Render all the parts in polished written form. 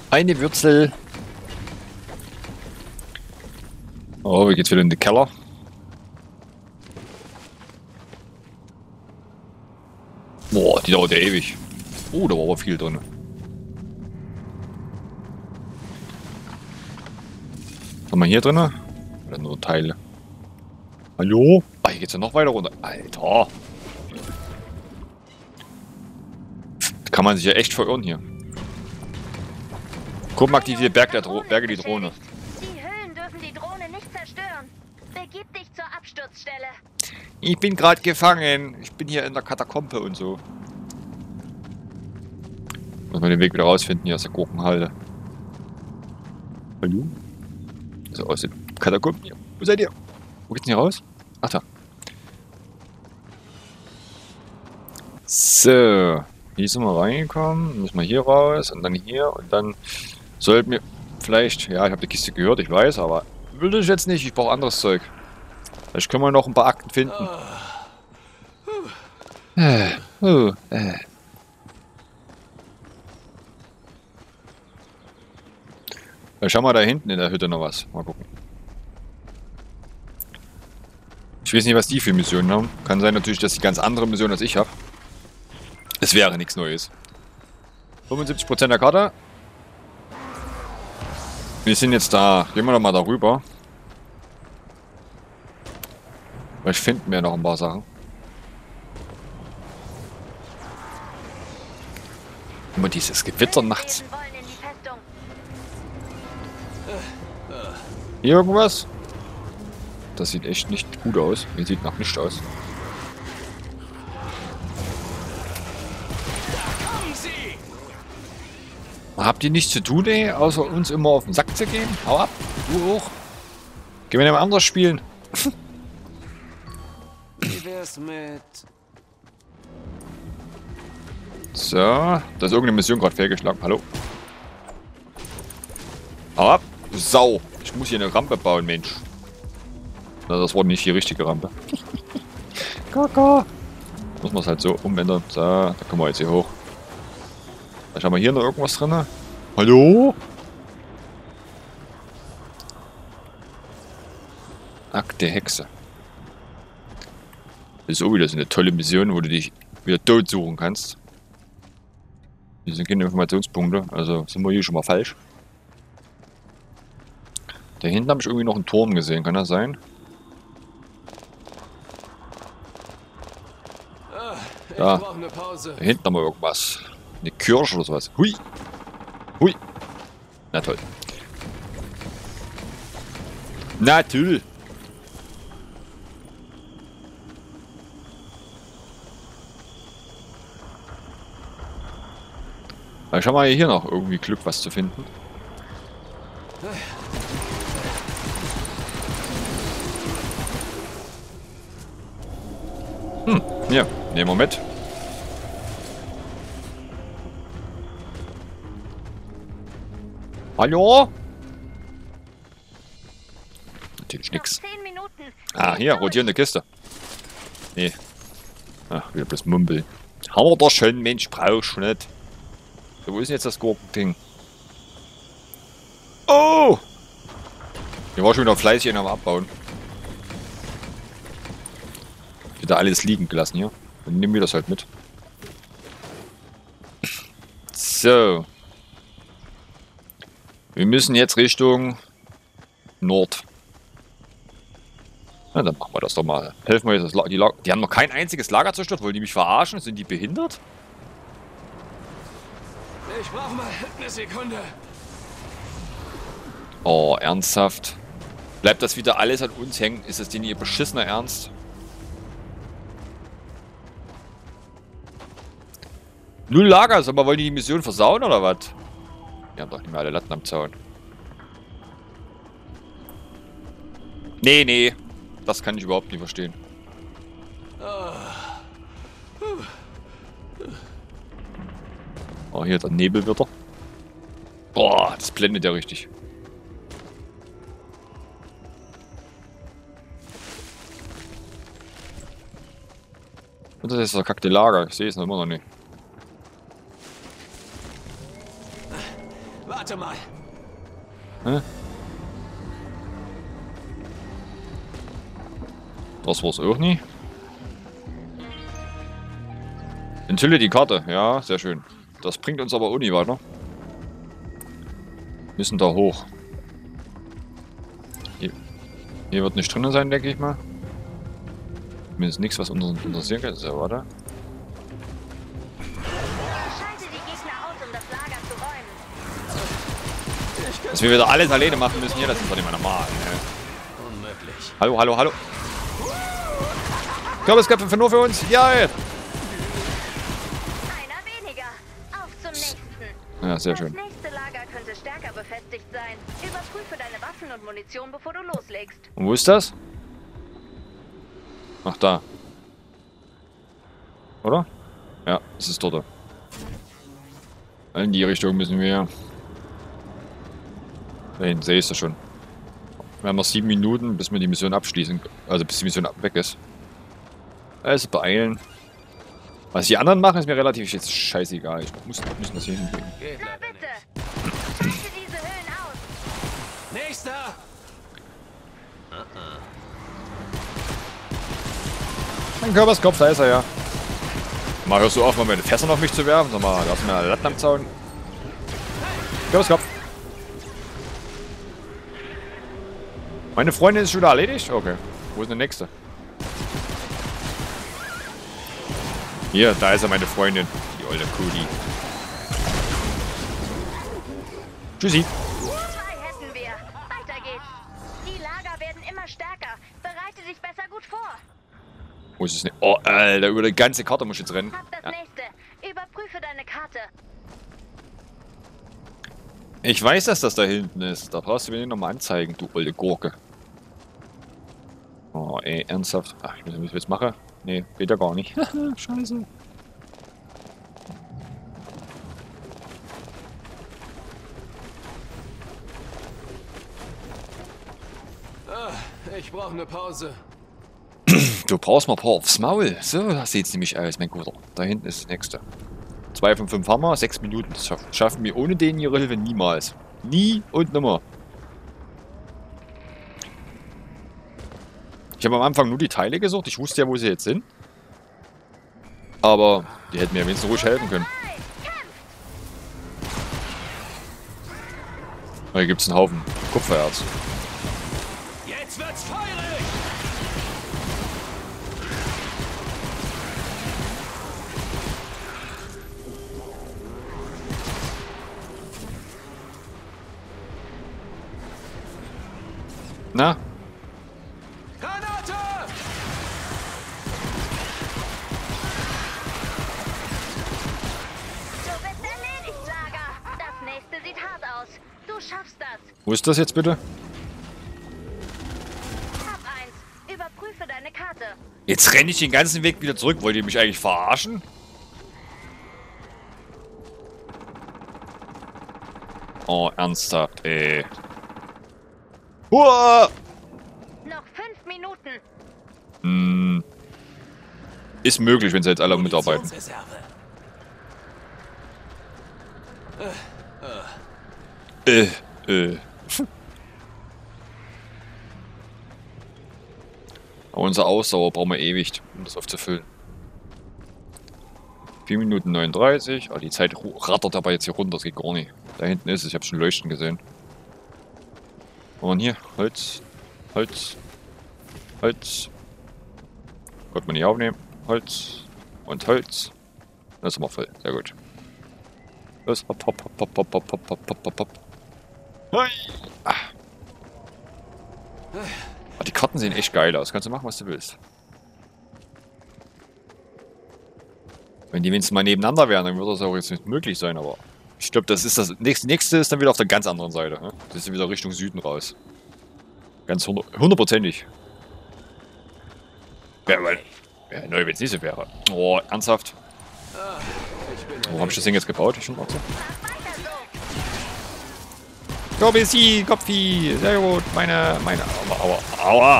Eine Würzel. Oh, wie geht's wieder in den Keller? Boah, die dauert ja ewig. Oh, da war aber viel drin. Haben wir hier drin? Oder nur Teile? Hallo? Ah, hier geht's ja noch weiter runter. Alter. Da kann man sich ja echt verirren hier. Guck mal, aktiviert Berge die Drohne. Die Höhlen dürfen die Drohne nicht zerstören. Begib dich zur Absturzstelle. Ich bin gerade gefangen. Ich bin hier in der Katakombe und so. Muss man den Weg wieder rausfinden hier aus der Gurkenhalde. Hallo? So aus den Katakomben hier. Wo seid ihr? Wo geht's denn hier raus? Ach da. So. Hier sind wir reingekommen. Müssen wir hier raus und dann hier und dann sollten wir vielleicht... Ja, ich habe die Kiste gehört, ich weiß, aber will ich jetzt nicht. Ich brauche anderes Zeug. Vielleicht können wir noch ein paar Akten finden. Schau mal da hinten in der Hütte noch was. Mal gucken. Ich weiß nicht, was die für Missionen haben. Kann sein natürlich, dass die ganz andere Missionen als ich habe. Es wäre nichts Neues. 75% der Karte. Wir sind jetzt da. Gehen wir doch mal darüber. Vielleicht finden wir noch ein paar Sachen. Immer dieses Gewitter nachts. Hier irgendwas? Das sieht echt nicht gut aus. Hier sieht nach nichts aus. Habt ihr nichts zu tun, ey, außer uns immer auf den Sack zu gehen? Hau ab, du auch. Gehen wir mal anders spielen. Wie wär's mit... So, da ist irgendeine Mission gerade fehlgeschlagen. Hallo. Hau ab, du Sau. Ich muss hier eine Rampe bauen, Mensch. Na, das war nicht die richtige Rampe. Kaka. Muss man es halt so umändern. So, da kommen wir jetzt hier hoch. Vielleicht haben wir hier noch irgendwas drin. Hallo? Akte Hexe. Das ist auch wieder so eine tolle Mission, wo du dich wieder tot suchen kannst. Hier sind keine Informationspunkte, also sind wir hier schon mal falsch. Da hinten habe ich irgendwie noch einen Turm gesehen, kann das sein? Da. Da hinten haben wir irgendwas. Eine Kirche oder sowas. Hui! Hui! Na toll. Na toll! Vielleicht haben wir hier noch irgendwie Glück, was zu finden. Ja, nehmen wir mit. Hallo? Natürlich nix. Ah, hier, rotierende Kiste. Nee. Ach, wieder bloß Mumpel. Haben wir doch schon, Mensch, brauchst du nicht. So, wo ist denn jetzt das Gurkending? Oh! Hier war schon wieder fleißig am Abbauen. Wieder alles liegen gelassen hier. Dann nehmen wir das halt mit. So. Wir müssen jetzt Richtung Nord. Na, dann machen wir das doch mal. Helfen wir jetzt das die haben noch kein einziges Lager zerstört. Wollen die mich verarschen? Sind die behindert? Ich brauche mal eine Sekunde. Oh, ernsthaft? Bleibt das wieder alles an uns hängen? Ist das denn ihr beschissener Ernst? Null Lager, sag mal, wollen die Mission versauen oder was? Die haben doch nicht mehr alle Latten am Zaun. Nee, nee. Das kann ich überhaupt nicht verstehen. Oh, hier der Nebel wird er. Boah, das blendet ja richtig. Und das ist das verkackte Lager. Ich sehe es noch immer noch nicht. Warte mal. Hä? Das war's auch nie. Enthülle die Karte. Ja, sehr schön. Das bringt uns aber auch nie weiter. Müssen da hoch. Hier wird nicht drinnen sein, denke ich mal. Zumindest nichts, was uns interessieren kann. So, warte. Schalte die Gegner aus, um das Lager zu räumen. Dass wir wieder alles alleine machen müssen hier, das ist doch nicht mehr normal. Ne? Unmöglich. Hallo, hallo, hallo. Kürbisköpfe nur für uns. Ja, ey. Einer weniger. Auf zum nächsten. Ja, sehr Das schön. nächste Lager könnte stärker befestigt sein. Überprüfe deine Waffen und Munition, bevor du loslegst. Und wo ist das? Ach, da. Oder? Ja, es ist dort. In die Richtung müssen wir. Da hinten sehe ich es schon. Wir haben noch 7 Minuten, bis wir die Mission abschließen. Also bis die Mission weg ist. Also beeilen. Was die anderen machen, ist mir relativ jetzt scheißegal. Ich muss das hier hinkriegen. Geht Na leider bitte. nicht. Schalte diese Höhlen aus. Nächster! Mein Körperskopf, da ist er ja. Mal hörst du auf, mal meine Fässer auf mich zu werfen. Sag mal, da hast du mir Latten am Zaun. Körperskopf. Meine Freundin ist schon wieder erledigt? Okay. Wo ist denn der nächste? Hier, da ist ja meine Freundin. Die olle Kudi. Tschüssi. 2 hätten wir. Weiter geht's. Die Lager werden immer stärker. Bereite dich besser gut vor. Wo ist es denn? Oh, Alter, über die ganze Karte muss ich jetzt rennen. Hab das Ja. nächste. Überprüfe deine Karte. Ich weiß, dass das da hinten ist. Da brauchst du mir nicht nochmal anzeigen, du olle Gurke. Oh, ey, ernsthaft. Ach, ich weiß nicht, wie ich das jetzt mache. Nee, geht ja gar nicht. Scheiße. Ich brauche eine Pause. Du brauchst mal ein paar aufs Maul. So, das sieht's nämlich aus, mein Guter. Da hinten ist das nächste. 2 von 5 haben wir, 6 Minuten. Das schaffen wir ohne denen ihre Hilfe niemals. Nie und nimmer. Ich habe am Anfang nur die Teile gesucht. Ich wusste ja, wo sie jetzt sind. Aber die hätten mir wenigstens ruhig helfen können. Hier gibt es einen Haufen Kupfererz. Jetzt wird's feurig! Na? Granate! Du bist erledigt, Lager. Das nächste sieht hart aus. Du schaffst das. Wo ist das jetzt bitte? Hab 1. Überprüfe deine Karte. Jetzt renne ich den ganzen Weg wieder zurück. Wollt ihr mich eigentlich verarschen? Oh, ernsthaft, ey. Uah! Noch 5 Minuten. Hm. Ist möglich, wenn sie jetzt alle mitarbeiten. Munitionsreserve. Aber unser Ausdauer brauchen wir ewig, um das aufzufüllen. 4 Minuten 39. Oh, die Zeit rattert aber jetzt hier runter, das geht gar nicht. Da hinten ist es, ich habe schon Leuchten gesehen. Und hier, Holz, Holz, Holz. Konnte man nicht aufnehmen. Holz und Holz. Das ist immer voll, sehr gut. Los, hopp, hopp, hopp, hopp, hopp, hopp, hopp, hopp, hopp, hopp. Hui. Ah. Ah, die Karten sehen echt geil aus. Kannst du machen, was du willst. Wenn die wenigstens mal nebeneinander wären, dann würde das auch jetzt nicht möglich sein, aber ich glaube, das ist das nächste ist dann wieder auf der ganz anderen Seite. Ne? Das ist wieder Richtung Süden raus. Ganz hundertprozentig. Wäre neu, wenn es nicht so wäre. Oh, ernsthaft? Wo habe ich das Ding jetzt gebaut? Schon warte. Kopfi, Kopfi, sehr gut. Meine, aua.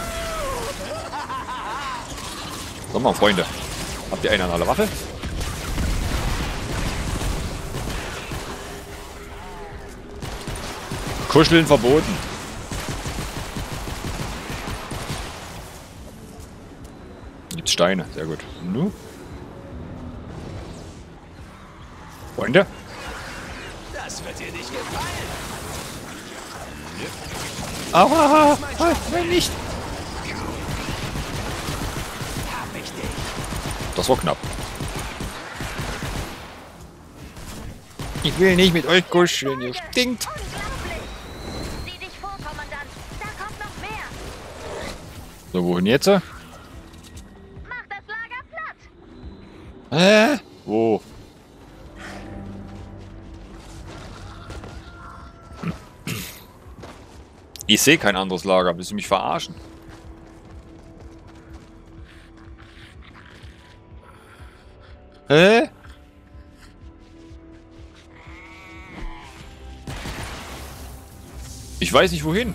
So mal, Freunde. Habt ihr einen an aller Waffe? Kuscheln verboten. Gibt's Steine, sehr gut. Nu? Freunde? Das wird dir nicht gefallen. Aua! Nein, nicht! Hab ich dich. Das war knapp. Ich will nicht mit euch kuscheln, ihr stinkt. Unglaublich! Sieh dich vor, Kommandant. Da kommt noch mehr. So, wohin jetzt? Mach das Lager platt. Wo? Ich sehe kein anderes Lager. Willst du mich verarschen? Hä? Ich weiß nicht wohin.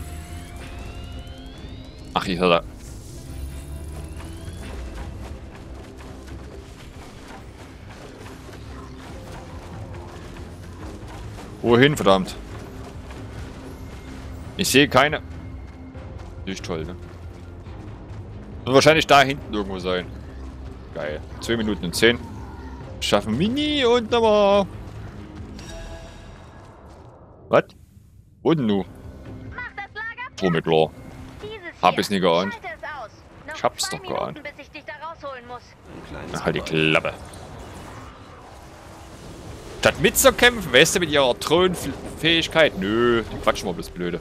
Ach, ich hatte. Wohin, verdammt? Ich sehe keine. Nicht toll, ne? Wird wahrscheinlich da hinten irgendwo sein. Geil. 2 Minuten und 10. Schaffen wir nie und nochmal. Was? Wo denn nu? Mach das Lager platt. Trommeklar. Dieses Hab hier. ich's nie geahnt. Schalte es aus. Noch Ich hab's 2 doch geahnt. Minuten, bis ich dich da rausholen muss. Ein kleines Na, halt die Gebäude. Klappe. Statt mitzukämpfen, weißt du, mit ihrer Thronfähigkeit? Nö, die quatschen wir bloß blöde.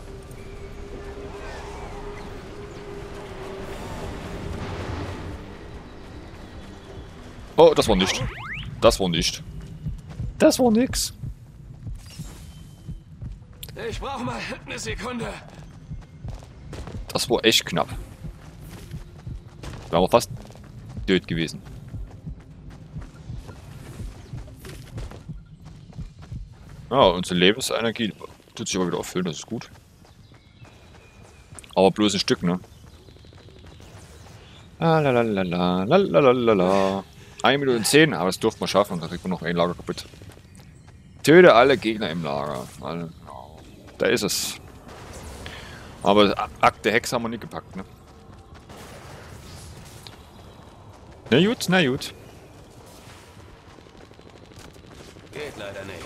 Oh, das war nicht. Das war nicht. Das war nix. Ich brauche mal eine Sekunde. Das war echt knapp. Da waren wir fast tot gewesen. Ja, unsere Lebensenergie tut sich aber wieder auffüllen, das ist gut. Aber bloß ein Stück, ne? Lalalala, lalalala. 1 Minute und 10, aber das dürfen wir schaffen, da kriegt man noch ein Lager kaputt. Töte alle Gegner im Lager. Da ist es. Aber Akte Hex haben wir nicht gepackt, ne? Na gut, na gut. Geht leider nicht.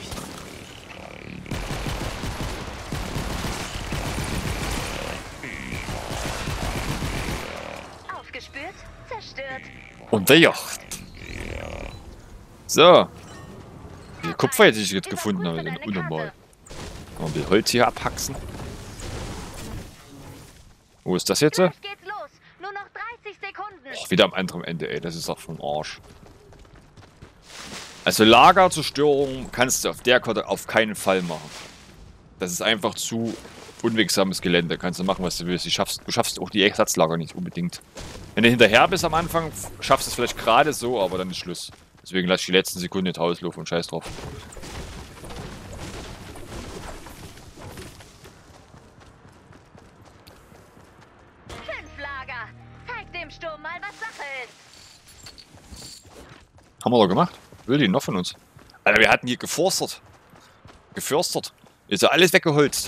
Aufgespürt, zerstört. Und der Yacht. So. Die Kupfer hätte ich jetzt gefunden, aber sind unnormal. Kann man die Holz hier abhaxen? Wo ist das jetzt? Gleich geht's los. Nur noch 30 Sekunden. Och, wieder am anderen Ende, ey. Das ist doch vom Arsch. Also Lagerzerstörung kannst du auf der Karte auf keinen Fall machen. Das ist einfach zu unwegsames Gelände. Kannst du machen, was du willst. Du schaffst auch die Ersatzlager nicht unbedingt. Wenn du hinterher bist am Anfang, schaffst du es vielleicht gerade so, aber dann ist Schluss. Deswegen lass ich die letzten Sekunden nicht rauslaufen und scheiß drauf. Lager. Zeig dem Sturm mal, was Sache ist. Haben wir doch gemacht. Will die noch von uns? Alter, wir hatten hier geforstet. Geförstert. Ist ja alles weggeholzt.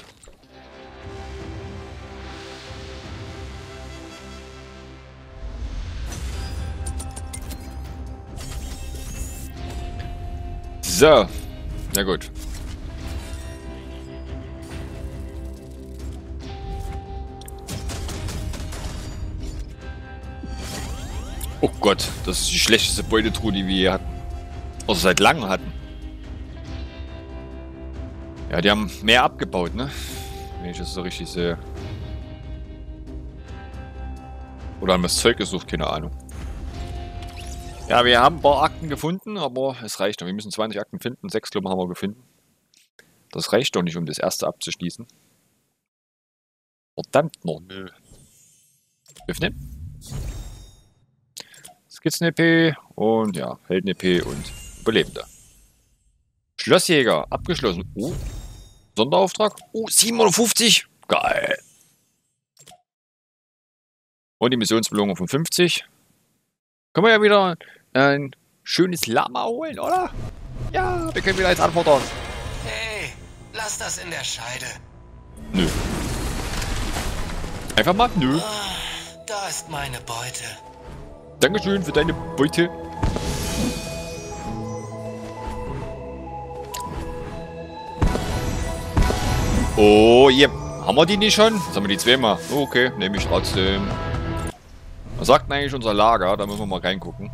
So. Na gut. Oh Gott, das ist die schlechteste Beutetruhe, die wir hier hatten. Also seit langem hatten. Ja, die haben mehr abgebaut, ne? Wenn ich das so richtig sehe. Oder haben wir das Zeug gesucht, keine Ahnung. Ja, wir haben ein paar Akten gefunden, aber es reicht noch. Wir müssen 20 Akten finden, 6 glaube ich haben wir gefunden. Das reicht doch nicht, um das erste abzuschließen. Verdammt noch, nö. Öffnen. Skizzen-EP und ja, Helden-EP und Überlebende. Schlossjäger, abgeschlossen. Oh, Sonderauftrag. Oh, 750. Geil. Und die Missionsbelohnung von 50. Können wir ja wieder ein schönes Lama holen, oder? Ja, wir können wieder als Anforderer. Hey, lass das in der Scheide. Nö. Einfach mal nö. Da ist meine Beute. Dankeschön für deine Beute. Oh, yep. Haben wir die nicht schon? Jetzt haben wir die zweimal. Okay, nehme ich trotzdem. Was sagt denn eigentlich unser Lager? Da müssen wir mal reingucken.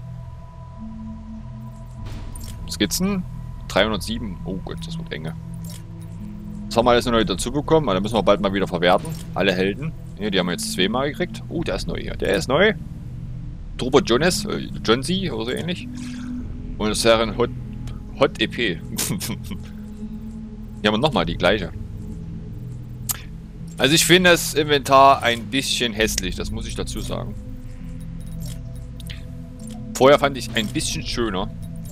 Skizzen? 307. Oh Gott, das wird enge. Was haben wir alles neu dazu bekommen? Da müssen wir bald mal wieder verwerten. Alle Helden. Hier, die haben wir jetzt zweimal gekriegt. Oh, der ist neu hier. Der ist neu. Turbo Jonas, John C. oder so ähnlich. Und das wäre ein Hot EP. Hier haben wir nochmal die gleiche. Also ich finde das Inventar ein bisschen hässlich, das muss ich dazu sagen. Vorher fand ich ein bisschen schöner.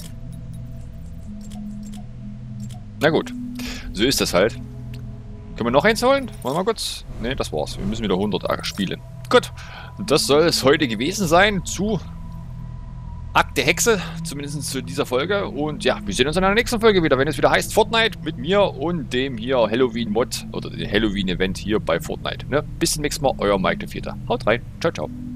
Na gut, so ist das halt. Können wir noch eins holen? Wollen wir mal kurz? Ne, das war's. Wir müssen wieder 100 spielen. Gut, das soll es heute gewesen sein zu Akte Hexe, zumindest zu dieser Folge. Und ja, wir sehen uns in einer nächsten Folge wieder, wenn es wieder heißt Fortnite mit mir und dem hier Halloween-Mod oder dem Halloween-Event hier bei Fortnite. Ne? Bis zum nächsten Mal, euer Mike der Vierte. Haut rein, ciao, ciao.